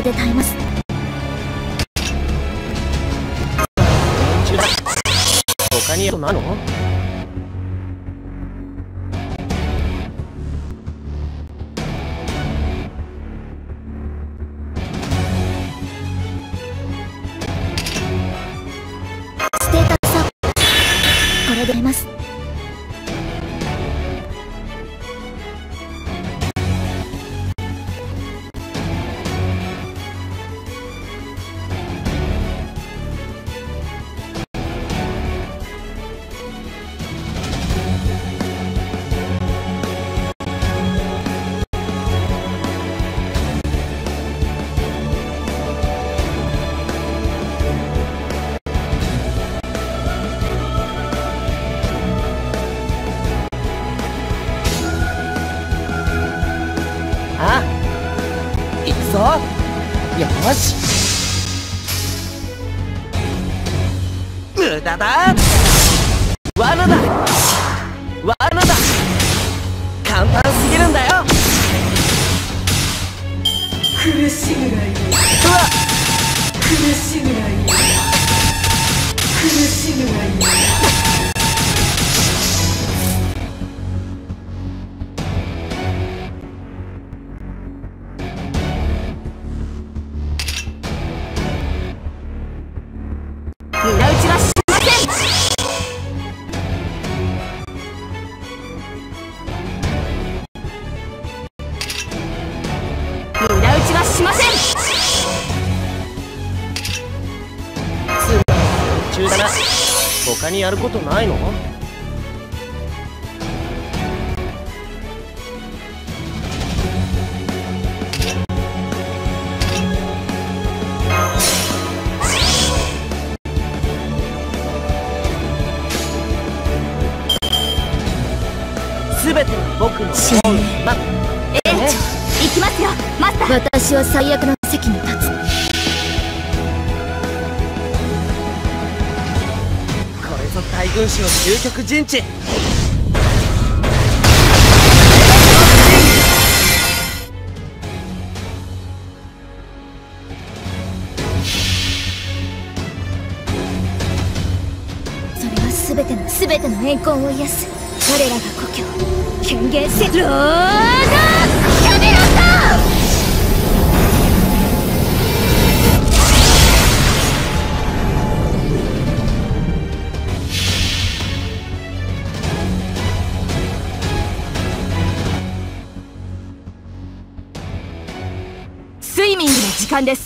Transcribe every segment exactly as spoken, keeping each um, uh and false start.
で耐えます。 他になの？ ステータスアップ。これで出ます。 あ、行くぞ。よし。無駄だ。罠だ。罠だ。簡単すぎるんだよ。 苦しむがいい。 うわ、 苦しむがいい。苦しむがいい。 無駄打ちはしません。無駄打ちはしません。 中だな。他にやることないの？すべては僕の思うまま。 ええ、行きますよ、マスター。私は最悪の席に立つ。 これぞ大軍師の究極陣地。 それは全ての全ての怨恨を癒す我らが故郷権限せロードキャメロット。スイミングの時間です。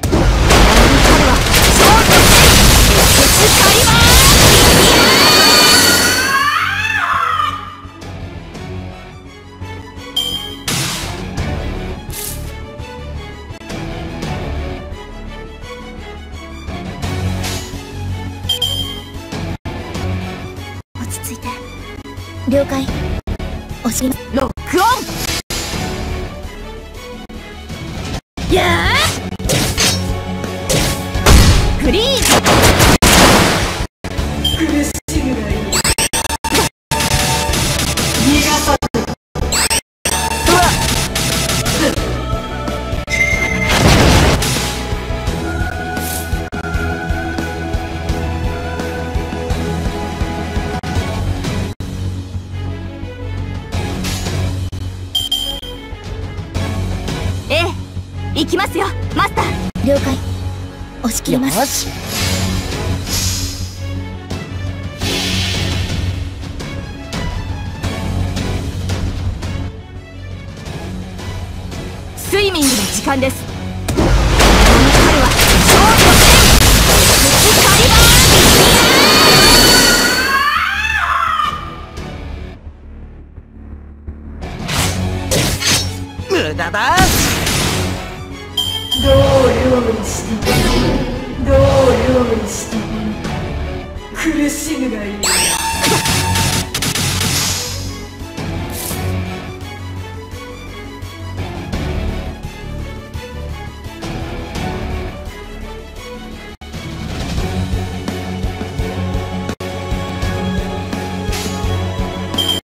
落ち着いて。了解。おしりロックオン。やあグリーン。 苦しむがいい。逃がさず。 うわっ、 ええ、行きますよ、マスター。了解。押し切ります。 よし。 スイミングの時間です。この彼は勝負の剣カリバ無駄だ。 どう料理したもの。どう料理したもの。苦しむがいい。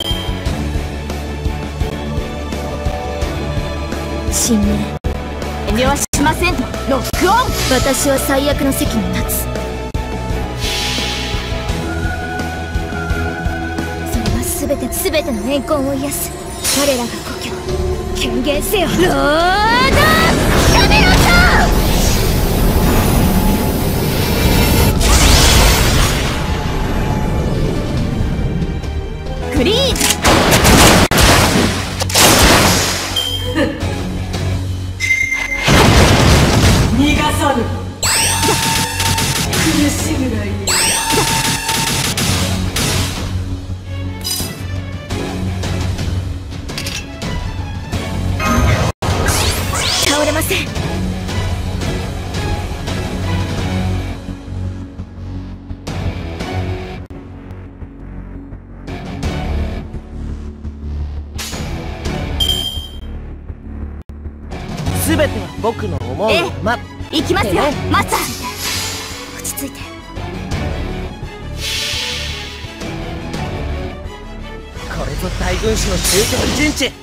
神明。 遠慮はしませんとロックオン。私は最悪の席に立つ。それは全て全ての怨恨を癒す我らが故郷。権限せよロードキャメロット。クリーン逃がさぬ。苦しむがいい。 倒れません。 全ては僕の思うまま。 行きますよ、マスター。落ち着いて。 これぞ大軍師の究極陣地。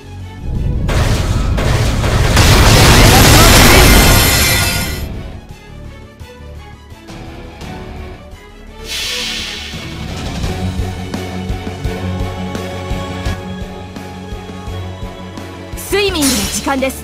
スイミングの時間です。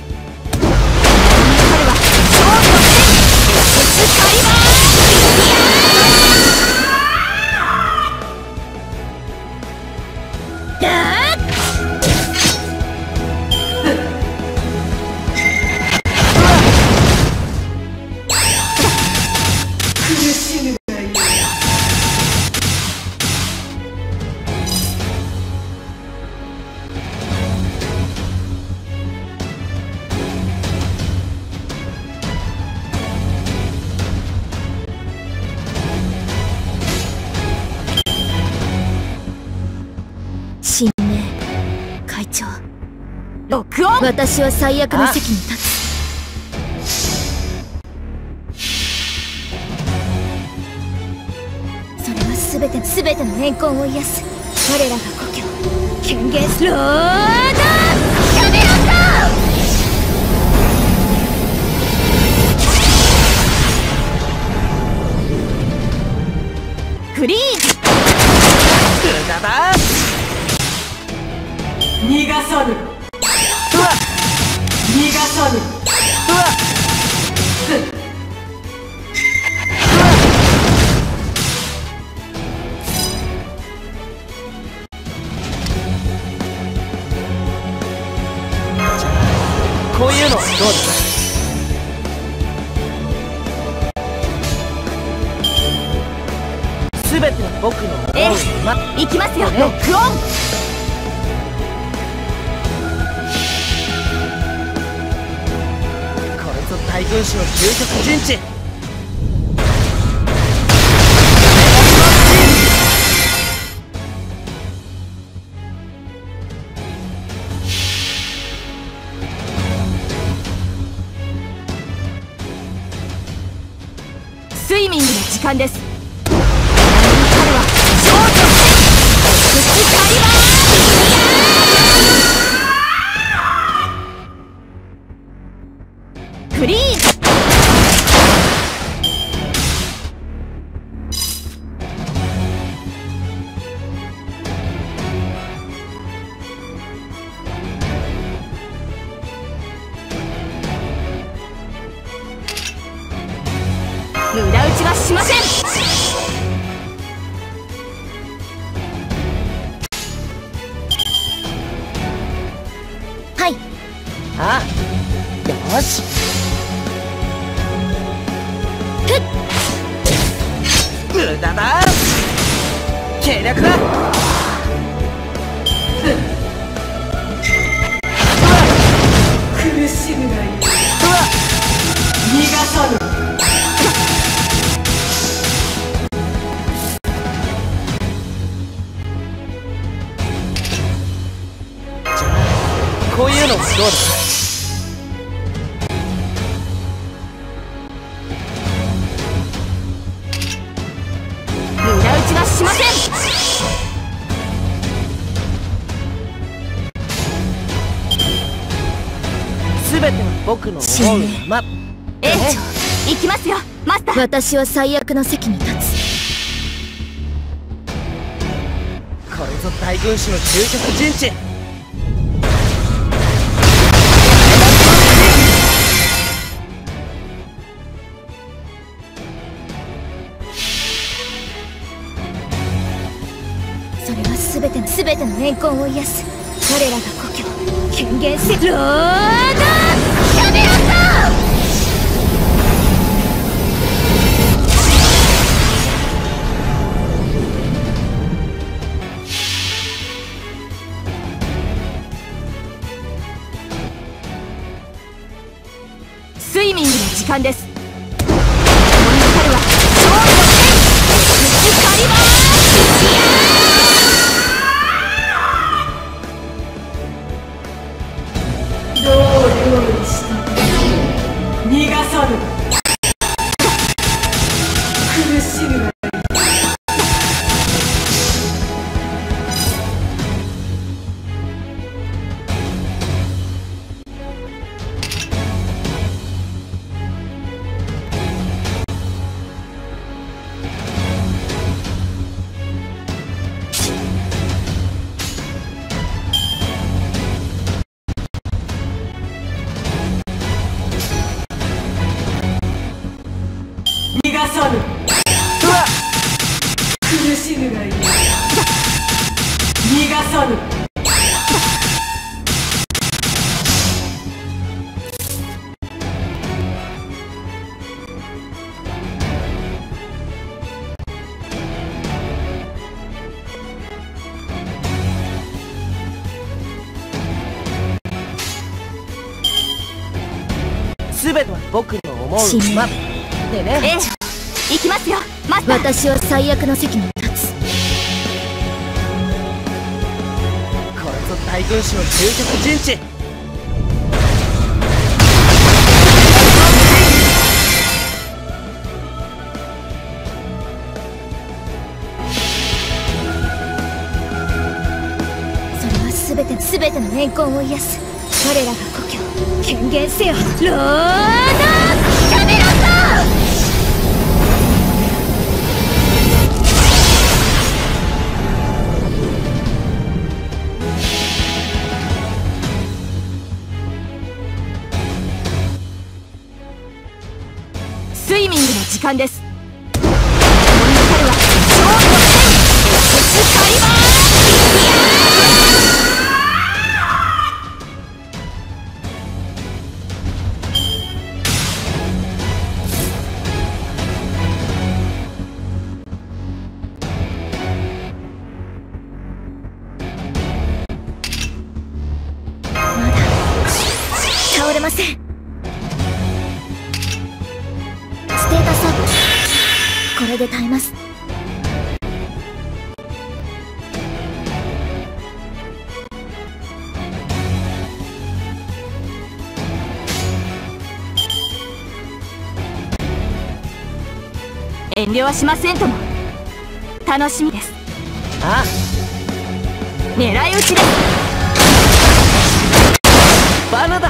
新名会長、ロックオン。私は最悪の席に立つ。それは全て全ての怨恨を癒す我らが故郷。権限ロードキャメロット。フリーズ。 無駄だ。 逃がさぬ。 うわ逃がさぬ。 うわこういうのどうですか。全ては僕の思うまま。 行きますよ、ロックオン。 大軍師の究極陣地。 スイミングの時間です。彼は少女プチカリバークリーン。無駄打ちはしません。はい。 ああ、よし。無駄だ。計略だ。 苦しむがいい。逃がさぬ。 こういうのもどうですか。 無駄打ちはしません。 全ては僕の思うまま。 ええ、行きますよマスター。私は最悪の席に立つ。 これぞ大軍師の究極陣地。 それは全ての全ての怨恨を癒す我らが故郷権限せロードキャメロット。スイミングの時間です。この彼は勝利の剣エクスカリバー。 どう用意した逃がさぬ。苦しむがいい。逃がさぬ。 うわっ、 苦しむがいい。逃がさぬ。 全ては僕の思うままでね。 ええ、行きますよマスター。私は最悪の席に立つ。 これぞ大軍師の究極陣地。 それは全て全ての怨恨を癒す我らが故郷権限せよロードキャメロット。スイミングの時間です。この彼は勝利の剣エクスカリバー。倒れません。ステータスアップ。これで耐えます。遠慮はしませんとも。楽しみです。 ああ、 狙い撃ちです。 バナだ。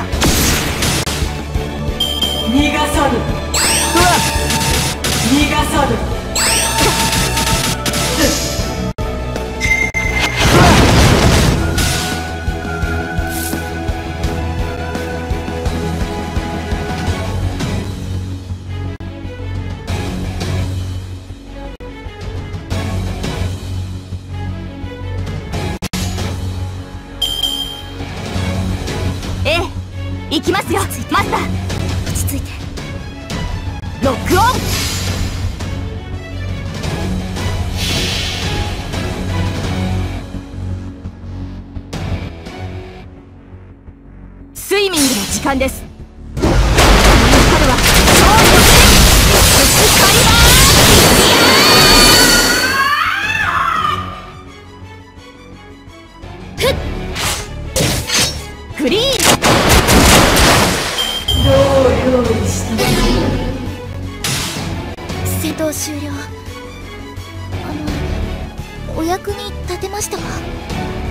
逃がさぬ。 うわっ、 逃がさぬ。 ええ、行きますよマスター。落ち着いて。ロックオン。スイミングの時間です。この彼は勝利の剣エクスカリバー。ふっグリーン。 どう用意した戦闘終了。あのお役に立てましたか？